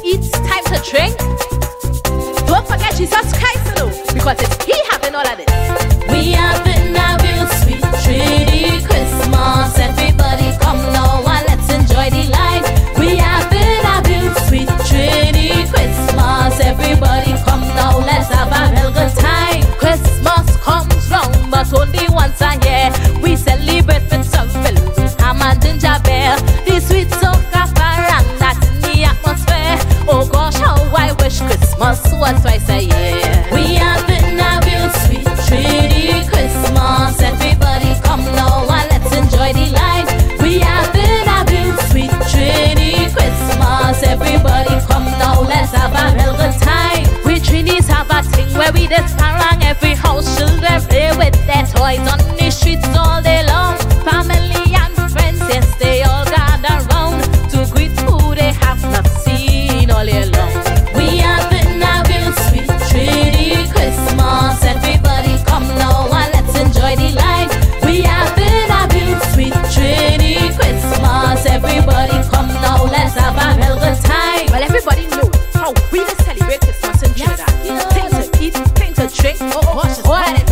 eat, time to drink. Don't forget Jesus Christ, though, because it's He having all of this. We having a real sweet Trini Christmas. Everybody come now and let's enjoy the life. We having a real sweet Trini Christmas. Everybody come now, let's have a real good time. Christmas comes round, but only once a year. We celebrate with some films, ham and gingerbread. The sweet soca parang that's in the atmosphere. Oh gosh, how I wish Christmas was twice a year. We having a real sweet Trini Christmas. Everybody come now and let's enjoy the life. We having a real sweet Trini Christmas. Everybody come now, let's have a real good time. We Trinis have a thing where we just parang every house. Children play with their toys on the streets all day long. Family and friends, yes, they all gather round to greet who they have not seen all year long. We having a real sweet Trini Christmas. Everybody come now and let's enjoy the life. We having a real sweet Trini Christmas. Everybody come now, let's have a real good time. Well, everybody knows how we just celebrate Christmas in Trinidad. Things to eat, things to drink. Oh gosh,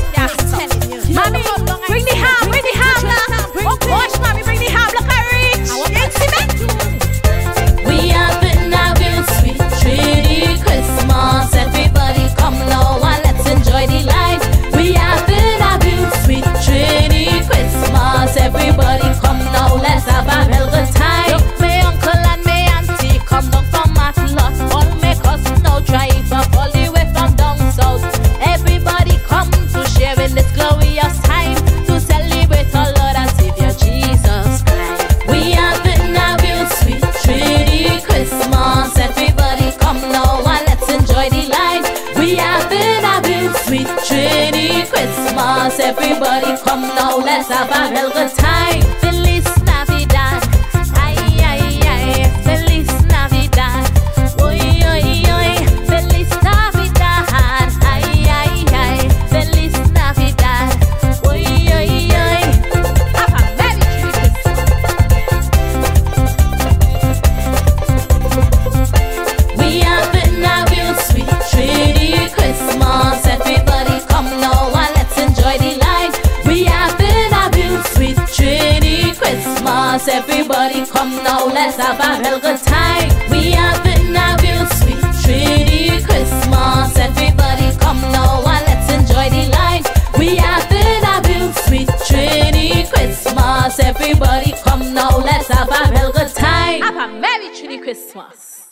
Mommy, bring the ham, now. Oh gosh, Mommy, bring the ham. Look, I reach. You see me? We having a real sweet Trini Christmas. Everybody come now and let's enjoy the life. We having a real sweet Trini Christmas. Everybody come now, let's have a real good time. Look, my uncle and my auntie come down from Matlot. All my cousins now drive up all the way from down south. Everybody come to share in this glorious time to celebrate our Lord and Savior Jesus Christ. We having a real sweet Trini Christmas. Everybody come now and let's enjoy the life. We having a real sweet Trini Christmas. Everybody come now, let's have a real good time. Feliz Navidad, ay, ay, ay, Feliz Navidad, oy, oy, oy, Feliz Navidad, ay, ay, ay, Feliz Navidad, oy, oy, oy. Have a Merry We having a real sweet Trini Christmas. Everybody come now and let's enjoy the life. We having a real sweet Trini Christmas. Everybody come now, let's have a real good time. We having a real sweet Trini Christmas. Everybody come now and let's enjoy the life. We having a real sweet Trini Christmas. Everybody come now, let's have a real good time. Have a Merry Trini Christmas.